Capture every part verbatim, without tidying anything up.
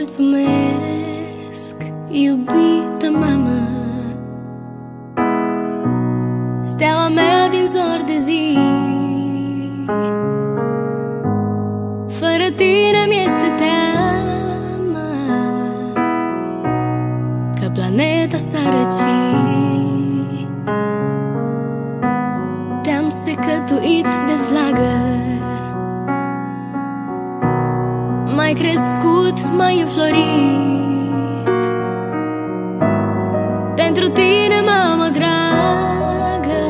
mulțumesc, iubită mamă, steaua mea din zor de zi. Fără tine mi-este teamă că planeta s-ar răci. Te-am secătuit de vlagă, m-ai crescut, m-ai înflorit. Pentru tine, mamă dragă,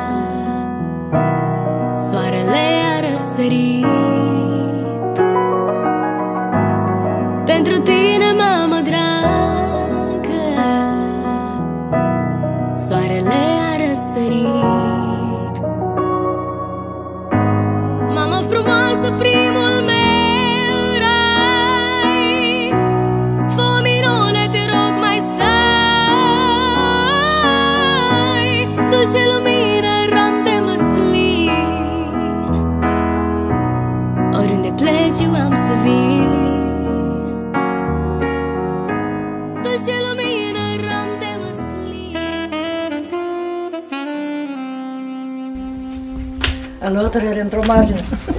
soarele a răsărit. Pentru tine, mamă dragă, soarele a răsărit. Mamă frumoasă, primul meu rai, fă o minune, te rog, mai stai. Dulce lumină, ram de măslin, oriunde pleci eu am să vin. Dulce lumină, ram de măslin. Alături într-o margine.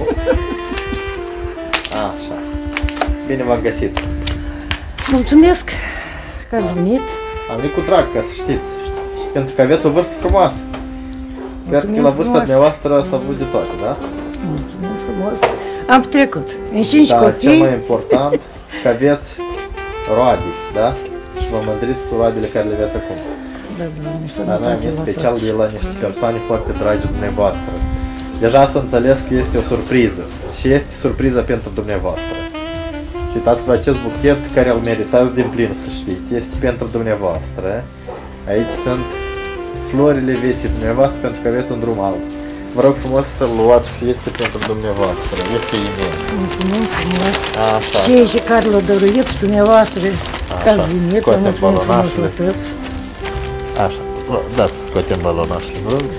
Așa. Bine v-am găsit. Mulțumesc că ați venit. Am venit cu drag, ca să știți. Și pentru că aveți o vârstă frumoasă. Cred că Mulțumim la vârsta frumos. dumneavoastră s-a avut de toate, da? Mulțumim frumos. Am trecut în cinci Da, copii. cel mai important, că aveți roade, da? Și vă mândriți cu roadele care le aveți acum. Da, Doamne, Dar noi am sănătate venit la special toți. de la niște persoane foarte dragi dumneavoastră. Deja să înțeles că este o surpriză. Și este surpriză pentru dumneavoastră. Și uitați-vă acest buchet care îl meritați din plin, să știți. Este pentru dumneavoastră. Aici sunt florile vieții dumneavoastră pentru că aveți un drum alb. Vă rog frumos să-l luați și este pentru dumneavoastră. Este imens. Mulțumim frumos. Așa. Cei și care l-au dăruit dumneavoastră, că ați venit, vă Scoatem mulțumim frumos balonașele. la toți. Așa. Da, scoatem balonașele, vă rog.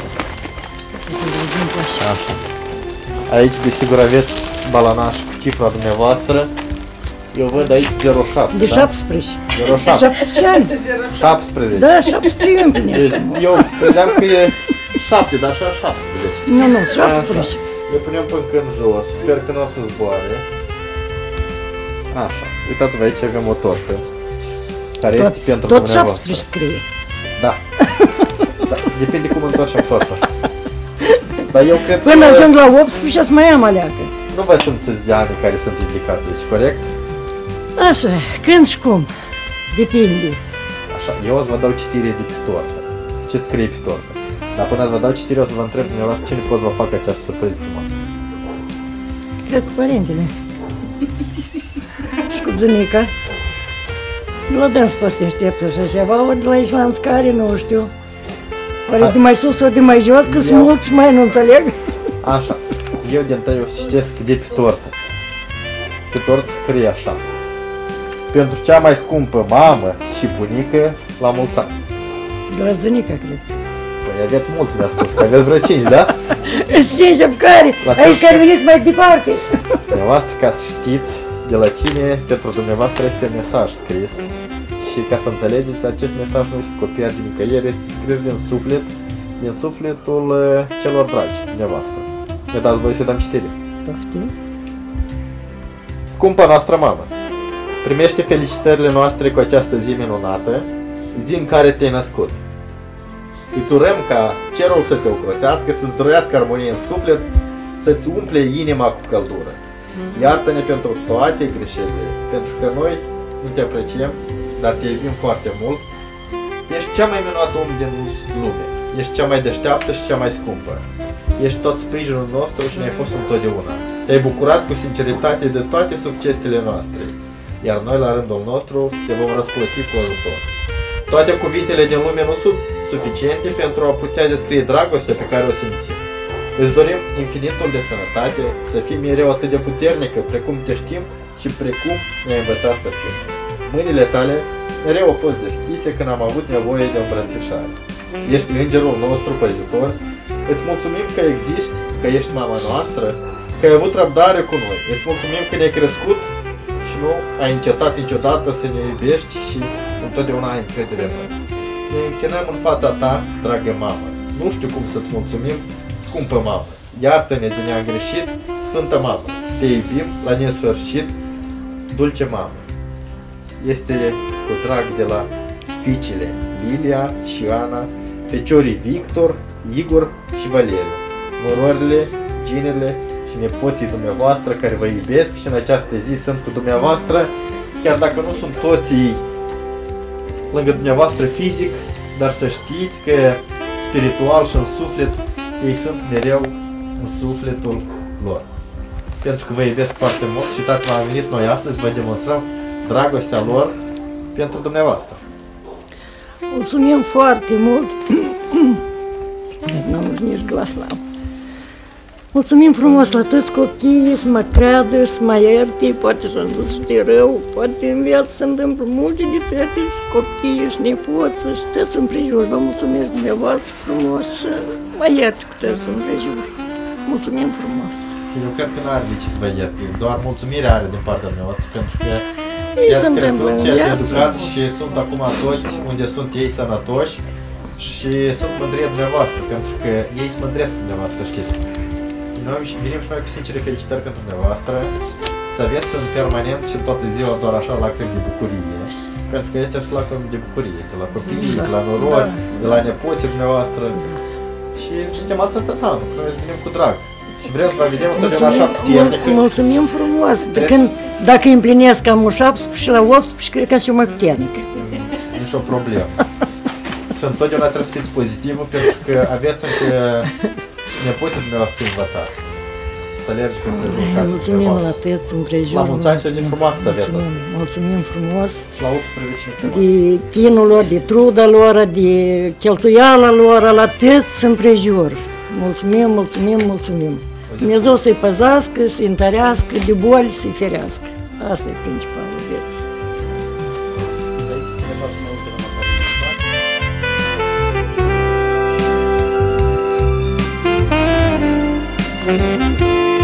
Așa. Aici desigur aveți balanaș cu cifra dumneavoastră. Eu văd aici zero șapte, De da? șaptesprezece. zero șapte. șaptesprezece ani. șaptesprezece. Da, șaptesprezece ani împlinesc. Deci, eu credeam că e șapte, dar așa șaptesprezece. Nu, nu, Așa. șaptesprezece. Le punem până în jos. Sper că nu o să zboare. Așa. Uitați-vă, aici avem o tortă. Care Tot, este pentru tot dumneavoastră. șaptesprezece scrie. Da. Da. Depinde cum întoarcem torta. Dar eu cred Până că ajung la optsprezece și mai am aleacă. nu vă simțiți de ani care sunt indicați aici, corect? Așa, când și cum. Depinde. Așa, eu o să vă dau citire de pe tortă. Ce scrie pe tortă. Dar până să vă dau citire, o să vă întreb dumneavoastră cine pot să vă facă această surpriză frumoasă. Cred că părintele. Și cu zânica. Nu dăm să poți să te aștepți așa ceva, o de la aici la înscare, nu știu. Oare A- de mai sus, o de mai jos, că sunt Eu- mulți mai nu înțeleg. Așa, eu din tăi o să citesc de pe tortă. Pe tortă scrie așa. Pentru cea mai scumpă mamă și bunică, la mulți ani. De la zânica, cred. Păi aveți mulți, mi-a spus, că aveți vreo cinci, da? Și cinci care, La aici fel- care veniți mai departe. Dumneavoastră, ca să știți de la cine, pentru dumneavoastră este un mesaj scris. Și ca să înțelegeți, acest mesaj nu este copiat din nicăieri, este scris din suflet, din sufletul uh, celor dragi dumneavoastră. Ne dați voi să dăm citire. Poftim. Scumpa noastră mamă, primește felicitările noastre cu această zi minunată, zi în care te-ai născut. Îți urăm ca cerul să te ocrotească, să-ți dăruiască armonie în suflet, să-ți umple inima cu căldură. Iartă-ne pentru toate greșelile, pentru că noi nu te apreciem, dar te iubim foarte mult. Ești cea mai minunată om din lume, ești cea mai deșteaptă și cea mai scumpă. Ești tot sprijinul nostru și ne-ai fost întotdeauna. Te-ai bucurat cu sinceritate de toate succesele noastre, iar noi la rândul nostru te vom răsplăti cu ajutor. Toate cuvintele din lume nu sunt suficiente pentru a putea descrie dragostea pe care o simțim. Îți dorim infinitul de sănătate, să fii mereu atât de puternică precum te știm și precum ne-ai învățat să fim. Mâinile tale mereu au fost deschise când am avut nevoie de o îmbrățișare. Ești îngerul nostru păzitor, îți mulțumim că existi, că ești mama noastră, că ai avut răbdare cu noi. Îți mulțumim că ne-ai crescut și nu ai încetat niciodată să ne iubești și întotdeauna ai încredere în noi. Ne închinăm în fața ta, dragă mamă. Nu știu cum să-ți mulțumim, scumpă mamă. Iartă-ne de ne-am greșit, sfântă mamă. Te iubim la nesfârșit, dulce mamă. Este cu drag de la fiicele Lilia și Ana, feciorii Victor, Igor și Valeriu, nororile, ginele și nepoții dumneavoastră care vă iubesc și în această zi sunt cu dumneavoastră, chiar dacă nu sunt toții lângă dumneavoastră fizic, dar să știți că spiritual și în suflet ei sunt mereu în sufletul lor. Pentru că vă iubesc foarte mult și uitați-vă, am venit noi astăzi să vă demonstrăm dragostea lor pentru dumneavoastră. Mulțumim foarte mult. N-am nici glas n-am. Mulțumim frumos la toți copiii să mă creadă, să mă ierte, poate s-a dus de rău, poate în viață se întâmplă multe de toate și copiii și nepoță și toți împrejur. Vă mulțumesc dumneavoastră frumos și mă ierte cu toți împrejur. Mulțumim frumos. Eu cred că n-are de ce să vă ierte, doar mulțumire are din partea dumneavoastră, pentru că Ei i-ați suntem crescut în și i-ați viață. educat și sunt acum toți unde sunt ei sănătoși și sunt mândrie dumneavoastră, pentru că ei se mândresc cu dumneavoastră, știți. Noi venim și noi cu sincere felicitări pentru dumneavoastră, să aveți în permanent și toată ziua doar așa lacrimi de bucurie, pentru că aici sunt lacrimi de bucurie, de la copii, Da, de la noroi, da, de la nepoții dumneavoastră și suntem atât an, că noi venim cu drag. Și vrem să vă vedem întotdeauna așa puternică. Mulțumim frumos. De Vreți? când, dacă îi împlinesc cam un șaptesprezece și la optsprezece, cred că sunt mai puternic. Nici o problemă. Și întotdeauna trebuie să fiți pozitivă, pentru că aveți încă nepoții dumneavoastră învățați. Să alergi pe împrejurul casei Mulțumim la dumneavoastră. toți împrejur. La mulți ani și o zi frumoasă să aveți Mulțumim, mulțumim frumos La optsprezece ani. de chinul lor, de truda lor, de cheltuiala lor, la toți împrejur. Mulțumim, mulțumim, mulțumim. Dumnezeu să-i păzească, să-i întărească, de boli să-i ferească. Asta e principalul vieții. Thank you.